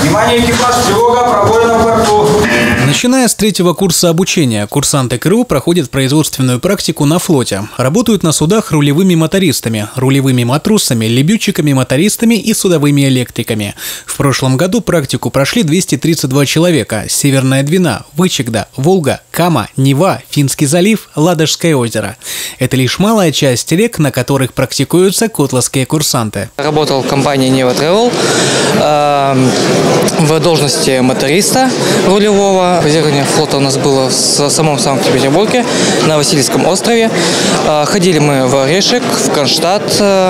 Внимание, экипаж, тревога, пробой на борту. Начиная с 3-го курса обучения, курсанты КРУ проходят производственную практику на флоте. Работают на судах рулевыми мотористами, рулевыми матросами, лебедчиками-мотористами и судовыми электриками. В прошлом году практику прошли 232 человека. Северная Двина, Вычегда, Волга, Кама, Нева, Финский залив, Ладожское озеро. Это лишь малая часть рек, на которых практикуются котловские курсанты. Работал в компании Нева Travel в должности моториста рулевого. Базирование флота у нас было в самом Санкт-Петербурге, на Васильевском острове. Ходили мы в Орешек, в Кронштадт.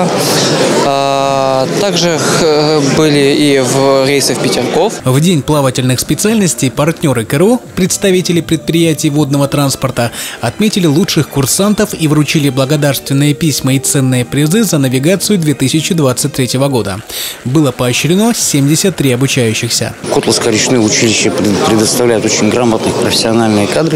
Также были и в рейсы в Петергоф. В День плавательных специальностей партнеры КРУ, представители предприятий водного транспорта, отметили лучших курсантов и вручили благодарственные письма и ценные призы за навигацию 2023 года. Было поощрено 73 обучающихся. Котловское речное училище предоставляет очень грамотных профессиональные кадры,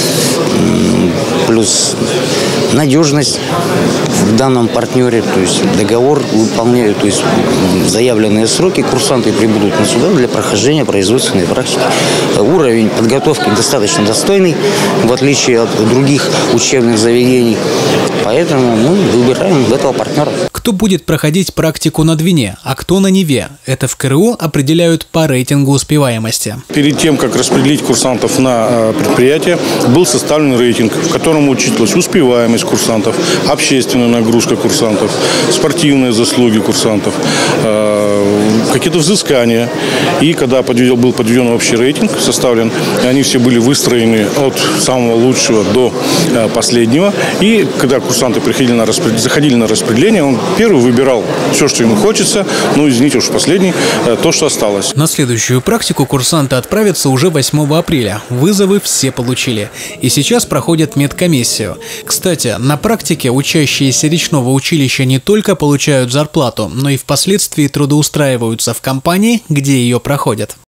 плюс надежность в данном партнере, то есть договор выполняют, то есть заявленные сроки, курсанты прибудут на суда для прохождения производственной практики. Уровень подготовки достаточно достойный, в отличие от других учебных заведений, поэтому мы выбираем этого партнера. Кто будет проходить практику на Двине, а кто на Неве? Это в КРУ определяют по рейтингу успеваемости. Перед тем, как распределить курсантов на предприятие, был составлен рейтинг, в котором учитывалась успеваемость курсантов, общественная нагрузка курсантов, спортивные заслуги курсантов, какие-то взыскания. И когда был подведен общий рейтинг, составлен, они все были выстроены от самого лучшего до последнего. И когда курсанты заходили на распределение, он первый выбирал все, что ему хочется, извините уж, последний, то, что осталось. На следующую практику курсанты отправятся уже 8 апреля. Вызовы все получили. И сейчас проходят медкомиссию. Кстати, на практике учащиеся речного училища не только получают зарплату, но и впоследствии трудоустраиваются в компании, где ее проходят.